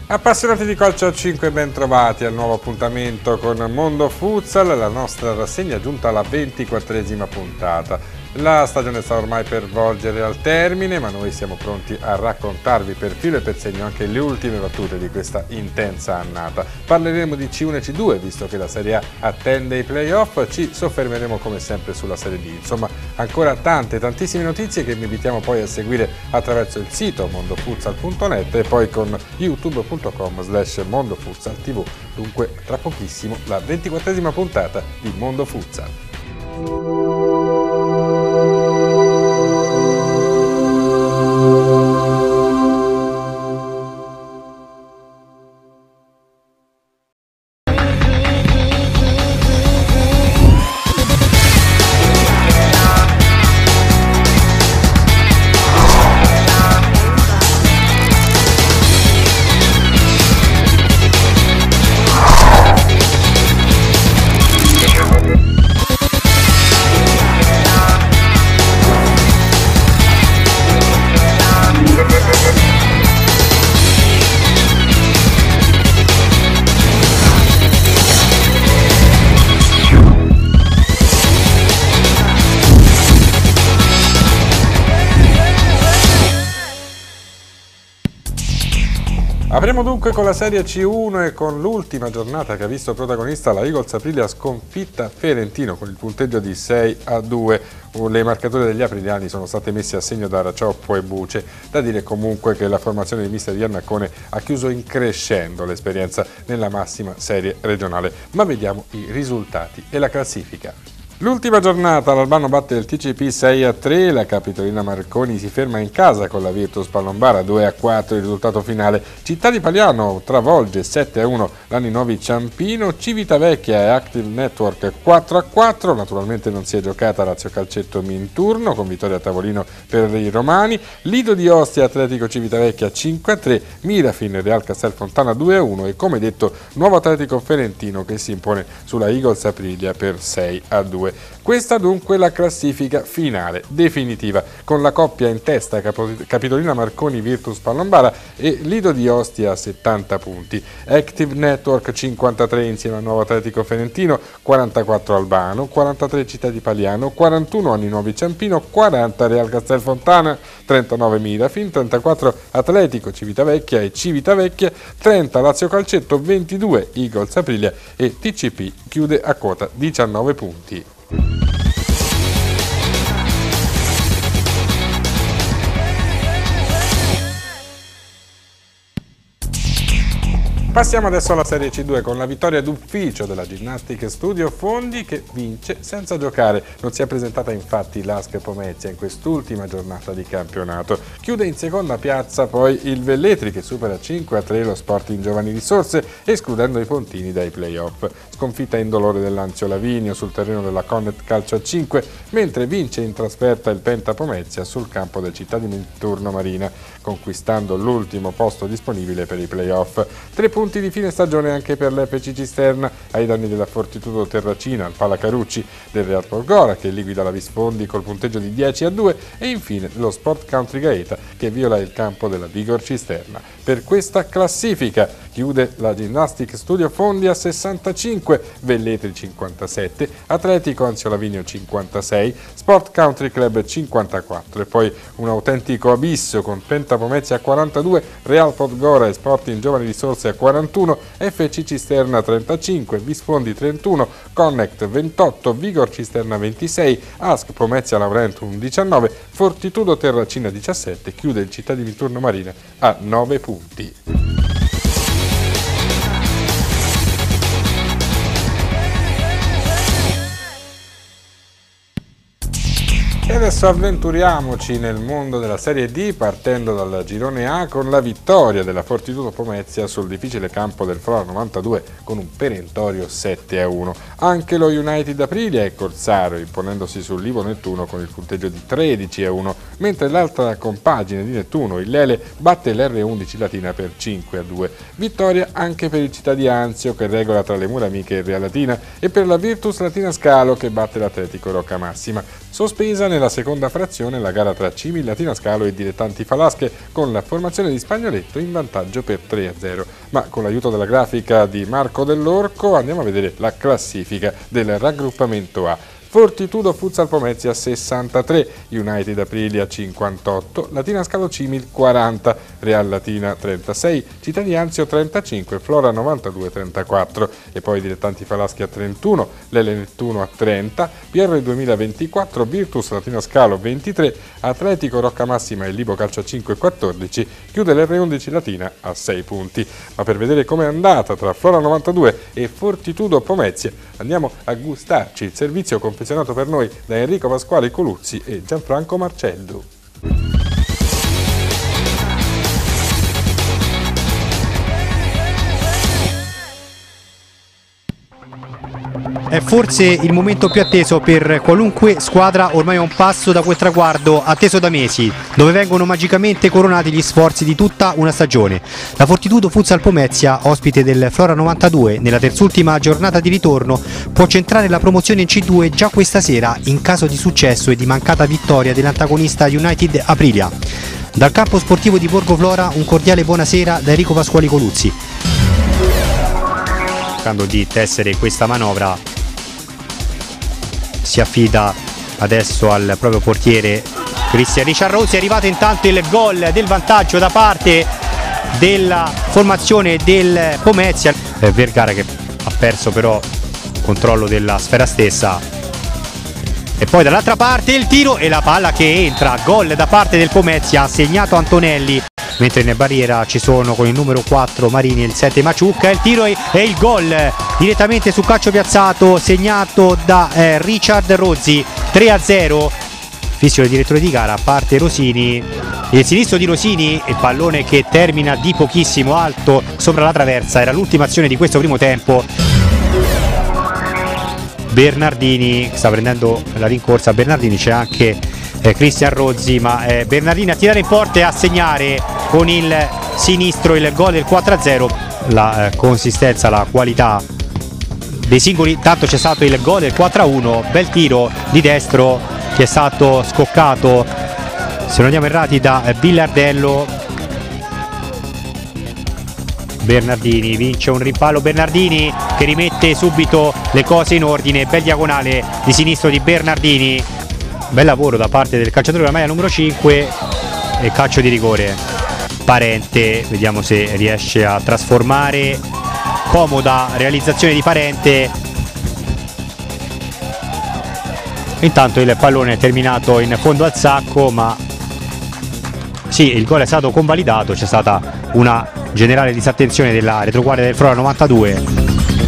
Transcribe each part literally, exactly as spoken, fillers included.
Appassionati di calcio a cinque, ben trovati al nuovo appuntamento con Mondo Futsal, la nostra rassegna è giunta alla ventiquattresima puntata. La stagione sta ormai per volgere al termine, ma noi siamo pronti a raccontarvi per filo e per segno anche le ultime battute di questa intensa annata. Parleremo di C uno e C due, visto che la Serie A attende i playoff, ci soffermeremo come sempre sulla Serie B. Insomma, ancora tante, tantissime notizie che vi invitiamo poi a seguire attraverso il sito mondofutsal punto net e poi con youtube punto com slash mondofutsal tv. Dunque, tra pochissimo, la ventiquattresima puntata di Mondo Futsal. Apriamo dunque con la Serie C uno e con l'ultima giornata che ha visto protagonista la Eagles Aprilia sconfitta Ferentino con il punteggio di sei a due. Le marcature degli apriliani sono state messe a segno da Racioppo e Buce. Da dire comunque che la formazione di mister Iannaccone ha chiuso in crescendo l'esperienza nella massima serie regionale. Ma vediamo i risultati e la classifica. L'ultima giornata l'Albano batte il T C P sei a tre, la Capitolina Marconi si ferma in casa con la Virtus Palombara due a quattro il risultato finale, Città di Paliano travolge sette a uno l'Anni Novi Ciampino, Civitavecchia e Active Network quattro a quattro, naturalmente non si è giocata Lazio Calcetto Minturno con vittoria a tavolino per i romani, Lido di Ostia Atletico Civitavecchia cinque a tre, Mirafin Real Castelfontana due a uno e come detto Nuovo Atletico Ferentino che si impone sulla Eagles Aprilia per sei a due. Questa dunque la classifica finale, definitiva, con la coppia in testa Capitolina Marconi Virtus Palombara e Lido di Ostia a settanta punti, Active Network cinquantatré insieme a Nuovo Atletico Ferentino, quarantaquattro Albano, quarantatré Città di Paliano, quarantuno Anni Nuovi Ciampino, quaranta Real Castelfontana, trentanove Mirafin, trentaquattro Atletico Civitavecchia e Civitavecchia, trenta Lazio Calcetto, ventidue Eagles Aprilia e T C P chiude a quota diciannove punti. Passiamo adesso alla Serie C due con la vittoria d'ufficio della Ginnastic Studio Fondi che vince senza giocare. Non si è presentata infatti l'A S C Pomezia in quest'ultima giornata di campionato. Chiude in seconda piazza poi il Velletri che supera cinque a tre lo Sporting Giovani Risorse escludendo i Pontini dai playoff. Sconfitta indolore dell'Anzio Lavinio sul terreno della Connet Calcio a cinque mentre vince in trasferta il Penta Pomezia sul campo del Città di Minturno Marina conquistando l'ultimo posto disponibile per i playoff. Tre punti di fine stagione anche per l'F C Cisterna ai danni della Fortitudo Terracina, il Palacarucci del Real Porgora che liquida la Visfondi col punteggio di dieci a due e infine lo Sport Country Gaeta che viola il campo della Vigor Cisterna. Per questa classifica chiude la Ginnastic Studio Fondi a sessantacinque, Velletri cinquantasette, Atletico Anzio Lavinio cinquantasei, Sport Country Club cinquantaquattro e poi un autentico abisso con Penta Pomezia a quarantadue, Real Podgora e Sporting Giovani Risorse a quarantuno, F C Cisterna trentacinque, Visfondi trentuno, Connect ventotto, Vigor Cisterna ventisei, A S C Pomezia Laurentum diciannove, Fortitudo Terracina diciassette, chiude il Città di Minturno Marina a nove punti. E adesso avventuriamoci nel mondo della Serie D partendo dal girone A con la vittoria della Fortitudo Pomezia sul difficile campo del Flora novantadue con un perentorio sette a uno. Anche lo United Aprilia è corsario imponendosi sul Livo Nettuno con il punteggio di tredici a uno, mentre l'altra compagine di Nettuno, il Lele, batte l'R undici Latina per cinque a due. Vittoria anche per il Città di Anzio che regola tra le mura amiche il Real Latina e per la Virtus Latina Scalo che batte l'Atletico Rocca Massima. Sospesa nella seconda frazione la gara tra Cimil, Latina Scalo e Dilettanti Falasche, con la formazione di Spagnoletto in vantaggio per tre a zero. Ma con l'aiuto della grafica di Marco Dell'Orco andiamo a vedere la classifica del raggruppamento A. Fortitudo Futsal Pomezia sessantatré, United Aprilia cinquantotto, Latina Scalo Cimil quaranta, Real Latina trentasei, Città di Anzio trentacinque, Flora novantadue trentaquattro e poi Dilettanti Falaschi a trentuno, Lele Nettuno a trenta, P R duemilaventiquattro, Virtus Latina Scalo ventitré, Atletico Rocca Massima e Libo Calcio cinque quattordici, chiude l'R undici Latina a sei punti. Ma per vedere com'è andata tra Flora novantadue e Fortitudo Pomezia andiamo a gustarci il servizio confezionato per noi da Enrico Pasquale Coluzzi e Gianfranco Marcello. È forse il momento più atteso per qualunque squadra, ormai a un passo da quel traguardo atteso da mesi, dove vengono magicamente coronati gli sforzi di tutta una stagione. La Fortitudo Futsal Pomezia, ospite del Flora novantadue, nella terzultima giornata di ritorno, può centrare la promozione in C due già questa sera in caso di successo e di mancata vittoria dell'antagonista United Aprilia. Dal campo sportivo di Borgo Flora un cordiale buonasera da Enrico Pasquale Coluzzi. Cercando di tessere questa manovra, si affida adesso al proprio portiere Cristian Richard Rossi. È arrivato intanto il gol del vantaggio da parte della formazione del Pomezia. Vergara che ha perso però il controllo della sfera stessa, e poi dall'altra parte il tiro e la palla che entra, gol da parte del Pomezia, ha segnato Antonelli, mentre in barriera ci sono con il numero quattro Marini e il sette Maciucca. Il tiro e il gol direttamente su calcio piazzato, segnato da eh, Richard Rozzi, tre a zero. Fischio del direttore di gara, parte Rosini, il sinistro di Rosini, il pallone che termina di pochissimo alto sopra la traversa. Era l'ultima azione di questo primo tempo. Bernardini sta prendendo la rincorsa, Bernardini, c'è anche eh, Cristian Rozzi, ma eh, Bernardini a tirare in porta e a segnare con il sinistro il gol del quattro a zero. La eh, consistenza, la qualità dei singoli. Tanto c'è stato il gol del quattro a uno, bel tiro di destro che è stato scoccato, se non andiamo errati, da eh, Billardello. Bernardini vince un rimpallo, Bernardini che rimette subito le cose in ordine, bel diagonale di sinistro di Bernardini, bel lavoro da parte del calciatore della maglia numero cinque e calcio di rigore. Parente, vediamo se riesce a trasformare, comoda realizzazione di Parente. Intanto il pallone è terminato in fondo al sacco, ma sì, il gol è stato convalidato, c'è stata una generale disattenzione della retroguardia del Flora novantadue.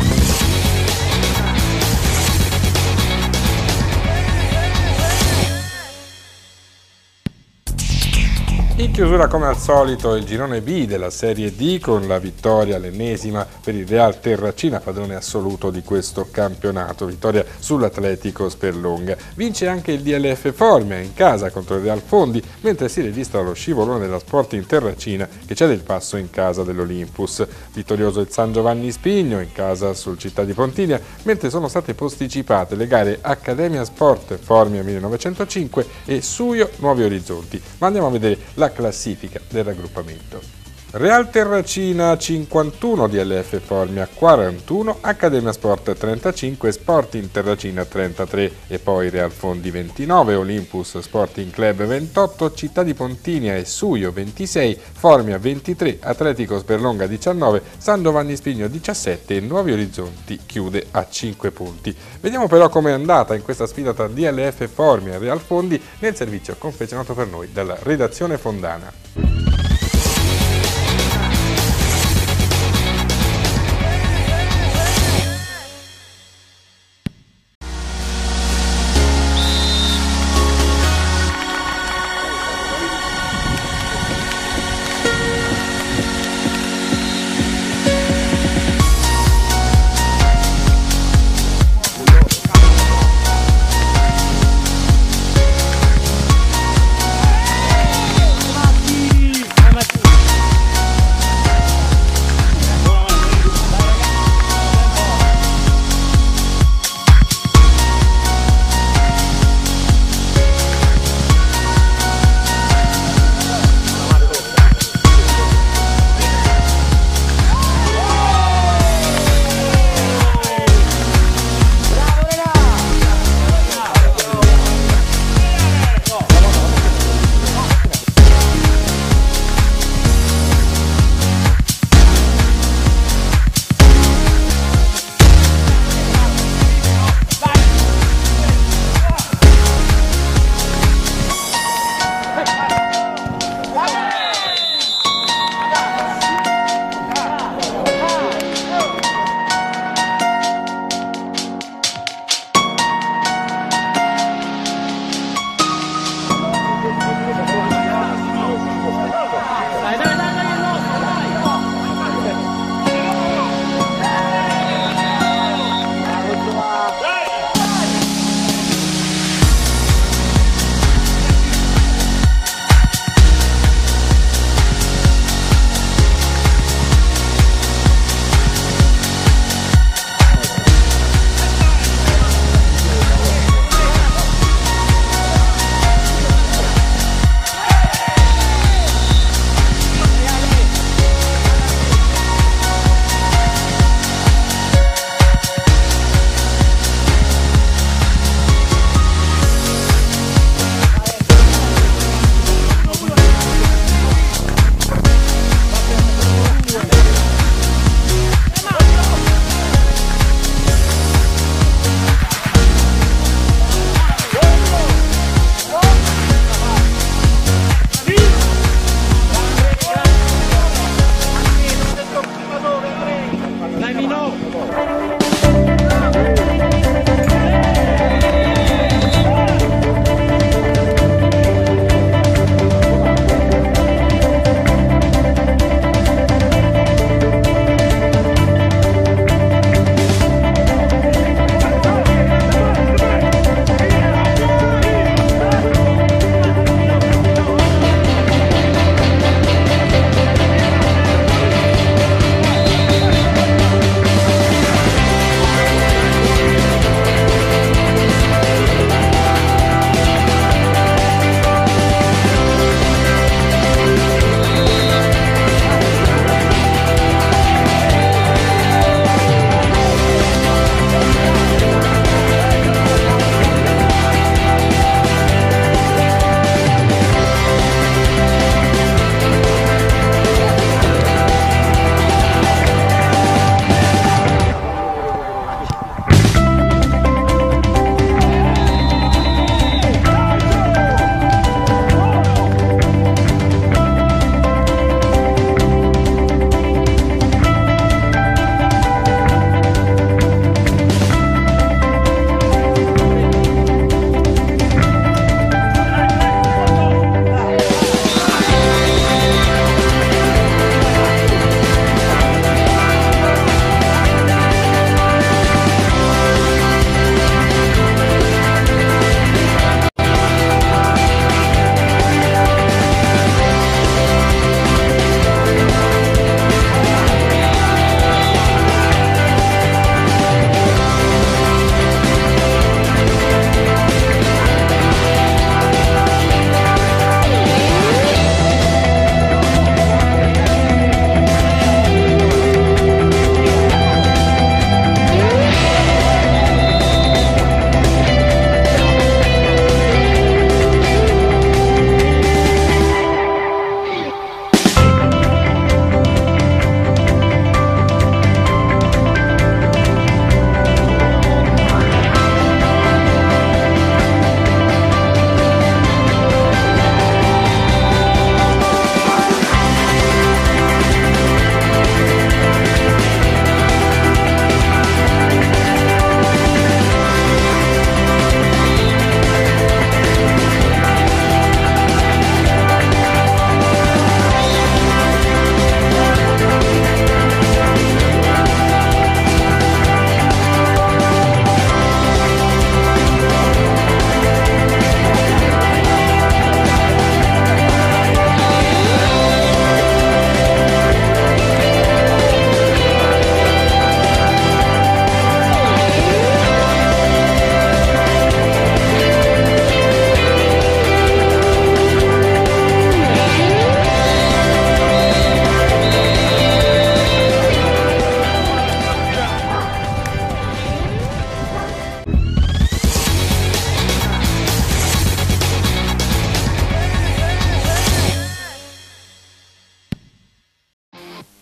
In chiusura, come al solito, il girone B della Serie D con la vittoria, l'ennesima per il Real Terracina, padrone assoluto di questo campionato, vittoria sull'Atletico Sperlonga. Vince anche il D L F Formia in casa contro il Real Fondi, mentre si registra lo scivolone della Sporting Terracina che cede il passo in casa dell'Olympus. Vittorioso il San Giovanni Spigno in casa sul Città di Pontilia, mentre sono state posticipate le gare Accademia Sport Formia millenovecentocinque e Suio Nuovi Orizzonti. Ma andiamo a vedere la classifica del raggruppamento. Real Terracina cinquantuno, D L F Formia quarantuno, Accademia Sport trentacinque, Sporting Terracina trentatré e poi Real Fondi ventinove, Olympus Sporting Club ventotto, Città di Pontinia e Suio ventisei, Formia ventitré, Atletico Sperlonga diciannove, San Giovanni Spigno diciassette e Nuovi Orizzonti chiude a cinque punti. Vediamo però com'è andata in questa sfida tra D L F Formia e Real Fondi nel servizio confezionato per noi dalla redazione fondana.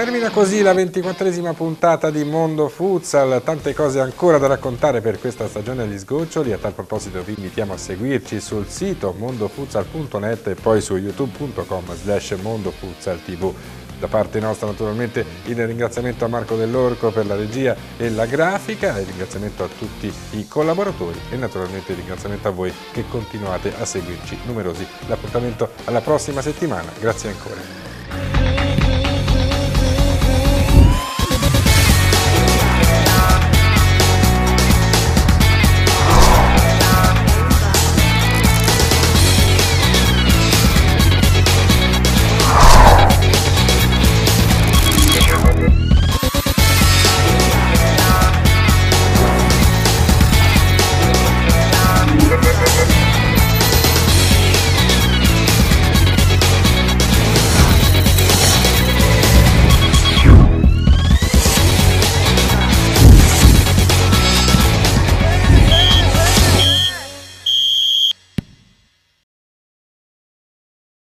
Termina così la ventiquattresima puntata di Mondo Futsal, tante cose ancora da raccontare per questa stagione agli sgoccioli. A tal proposito vi invitiamo a seguirci sul sito mondofutsal punto net e poi su youtube punto com slash mondofutsaltv. Da parte nostra naturalmente il ringraziamento a Marco Dell'Orco per la regia e la grafica, il ringraziamento a tutti i collaboratori e naturalmente il ringraziamento a voi che continuate a seguirci numerosi. L'appuntamento alla prossima settimana, grazie ancora.